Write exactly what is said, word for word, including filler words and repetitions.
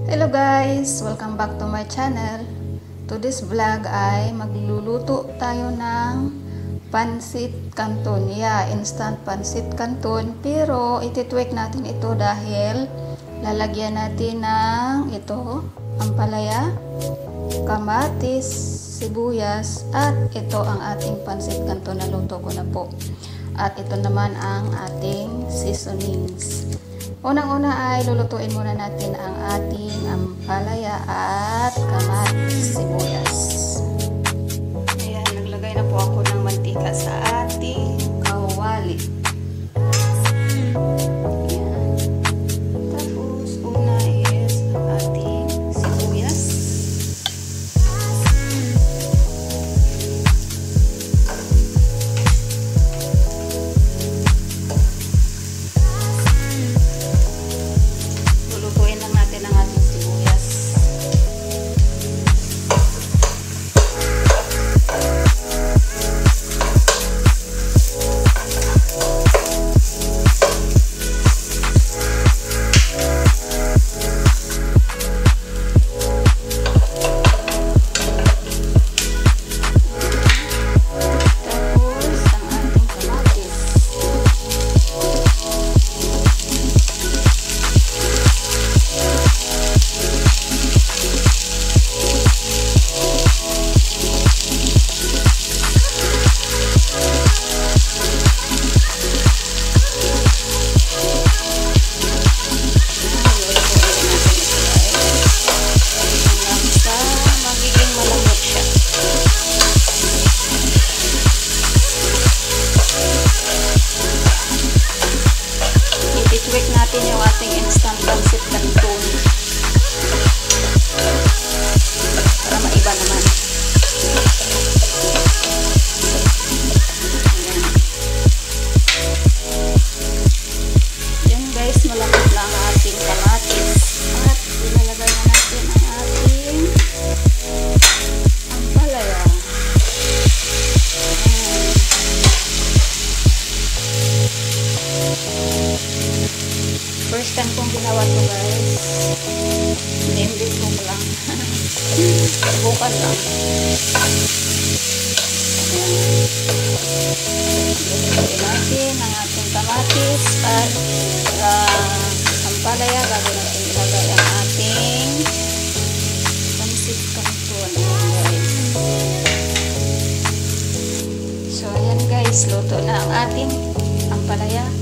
Hello guys! Welcome back to my channel. Today's vlog ay magluluto tayo ng pansit canton. Yeah, instant pansit canton. Pero ititweak natin ito dahil lalagyan natin ng ito, ampalaya, kamatis, sibuyas, at ito ang ating pansit canton na luto ko na po. At ito naman ang ating seasonings. Unang-una ay lulutuin muna natin ang ating ampalaya at kamatis, sibuyas. Ayan, naglagay na po ako ng mantika sa ating kawali. Ayan. Tapos, una is ang ating sibuyas. Natin yung ating instant pansit canton para maiba naman. Ayan. Yan guys, malapit na ang ating kamatis at ilalagay na natin ang ating ampalaya. First time kong ginawa to guys. Naimbit ko lang. Subukan lang. Lagyan natin ang ating kamatis at uh, ampalaya. Gagawin natin ilagay ang ating pansit canton. Guys. So ayan guys, luto na ang ating ampalaya.